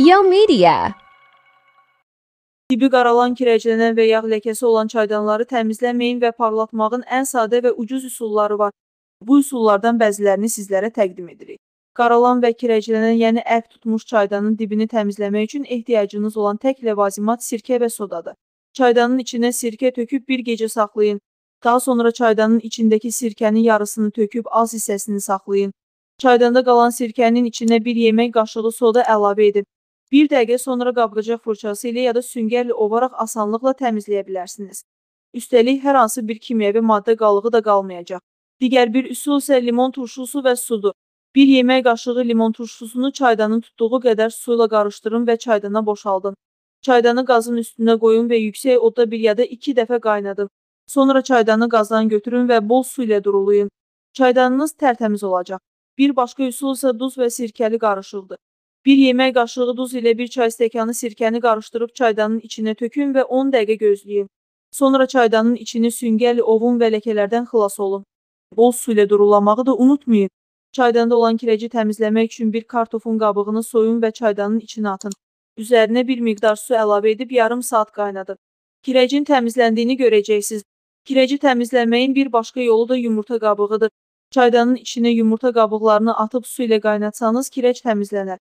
Yo Media. Dibi qaralan, kirəclənən və yağ ləkəsi olan çaydanları təmizləməyin və parlatmağın ən sadə və ucuz üsulları var. Bu üsullardan bəzilərini sizlərə təqdim edirik. Qaralan və kirəclənən, yəni ərk tutmuş çaydanın dibini təmizləmək üçün ehtiyacınız olan tək ləvazimat sirkə və sodadır. Çaydanın içinə sirkə töküb bir gecə saxlayın. Daha sonra çaydanın içindəki sirkənin yarısını töküb az hissəsini saxlayın. Çaydanda qalan sirkənin içinə bir yemək qaşığı soda əlavə edin. Bir dəqiqə sonra qabqacaq fırçası ilə ya da süngərlə ovaraq asanlıqla təmizləyə bilərsiniz. Üstəlik, hər hansı bir kimyəvi maddə qalığı da qalmayacaq. Digər bir üsul isə limon turşusu və sudur. Bir yemək qaşığı limon turşusunu çaydanın tutduğu qədər su ilə qarışdırın və çaydana boşaldın. Çaydanı qazın üstünə qoyun və yüksək odda 1 ya da 2 dəfə qaynadın. Sonra çaydanı qazdan götürün və bol su ilə durulayın. Çaydanınız tərtəmiz olacaq. Bir başqa üsul isə duz və sirkəli qarışıqdır. Bir yemək qaşığı duz ilə bir çay stəkanı sirkəni qarışdırıb çaydanın içinə tökün və 10 dəqiqə gözləyin. Sonra çaydanın içini süngərlə ovun və ləkələrdən xilas olun. Bol su ilə durulamağı da unutmayın. Çaydanda olan kirəci təmizləmək üçün bir kartofun qabığını soyun və çaydanın içinə atın. Üzərinə bir miqdar su əlavə edib yarım saat qaynadın. Kirəcin təmizləndiyini görəcəksiniz. Kirəci təmizləməyin bir başqa yolu da yumurta qabığıdır. Çaydanın içinə yumurta qabıqlarını atıb su ilə qaynatsanız kirəc təmizlənər.